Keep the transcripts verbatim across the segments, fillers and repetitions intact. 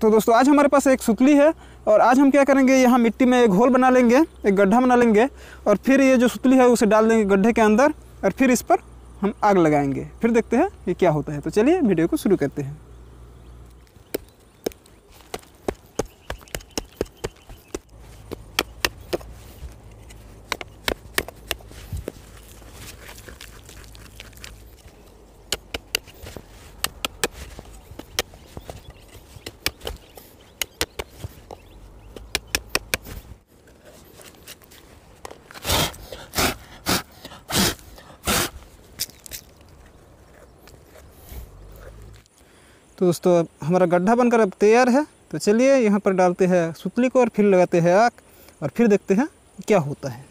तो दोस्तों आज हमारे पास एक सुतली है और आज हम क्या करेंगे, यहाँ मिट्टी में एक होल बना लेंगे, एक गड्ढा बना लेंगे और फिर ये जो सुतली है उसे डाल देंगे गड्ढे के अंदर और फिर इस पर हम आग लगाएंगे। फिर देखते हैं ये क्या होता है। तो चलिए वीडियो को शुरू करते हैं। तो दोस्तों अब हमारा गड्ढा बनकर अब तैयार है। तो चलिए यहाँ पर डालते हैं सुतली को और फिर लगाते हैं आग और फिर देखते हैं क्या होता है।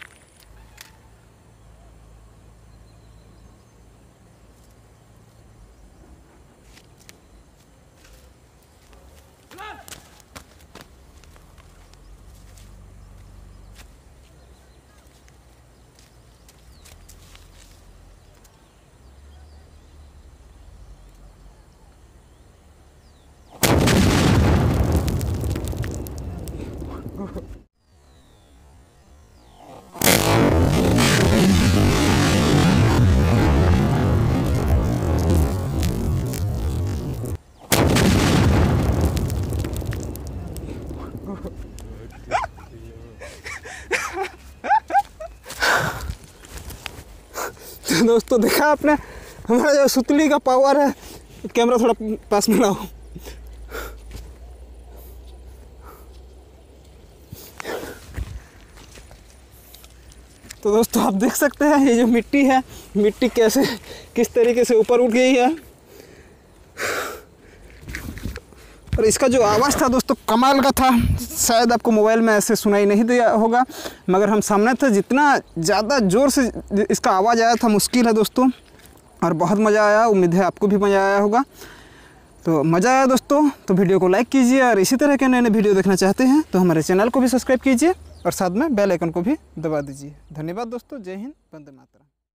तो दोस्तों देखा आपने हमारा जो सुतली का पावर है। कैमरा थोड़ा पास में लाओ। तो दोस्तों आप देख सकते हैं ये जो मिट्टी है, मिट्टी कैसे किस तरीके से ऊपर उठ गई है और इसका जो आवाज़ था दोस्तों कमाल का था। शायद आपको मोबाइल में ऐसे सुनाई नहीं दिया होगा, मगर हम सामने थे, जितना ज़्यादा ज़ोर से इसका आवाज़ आया था मुश्किल है दोस्तों। और बहुत मज़ा आया, उम्मीद है आपको भी मज़ा आया होगा। तो मज़ा आया दोस्तों तो वीडियो को लाइक कीजिए और इसी तरह के नए नए वीडियो देखना चाहते हैं तो हमारे चैनल को भी सब्सक्राइब कीजिए और साथ में बेल आइकन को भी दबा दीजिए। धन्यवाद दोस्तों। जय हिंद, वंदे मातरम।